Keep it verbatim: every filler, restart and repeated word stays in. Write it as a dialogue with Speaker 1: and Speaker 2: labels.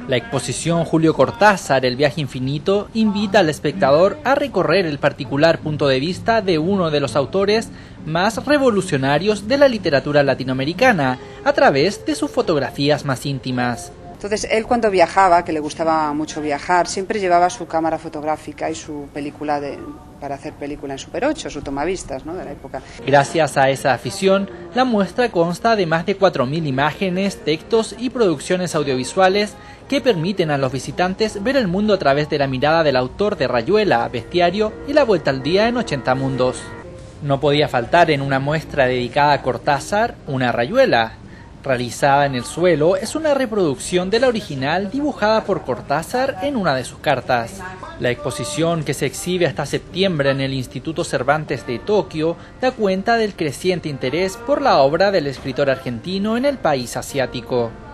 Speaker 1: La exposición Julio Cortázar, El viaje infinito, invita al espectador a recorrer el particular punto de vista de uno de los autores más revolucionarios de la literatura latinoamericana, a través de sus fotografías más íntimas.
Speaker 2: Entonces, él cuando viajaba, que le gustaba mucho viajar, siempre llevaba su cámara fotográfica y su película de, para hacer película en Super ocho, su tomavistas, ¿no?, de la época.
Speaker 1: Gracias a esa afición, la muestra consta de más de cuatro mil imágenes, textos y producciones audiovisuales que permiten a los visitantes ver el mundo a través de la mirada del autor de Rayuela, Bestiario y La Vuelta al Día en ochenta mundos. No podía faltar en una muestra dedicada a Cortázar una rayuela. Realizada en el suelo, es una reproducción de la original dibujada por Cortázar en una de sus cartas. La exposición, que se exhibe hasta septiembre en el Instituto Cervantes de Tokio, da cuenta del creciente interés por la obra del escritor argentino en el país asiático.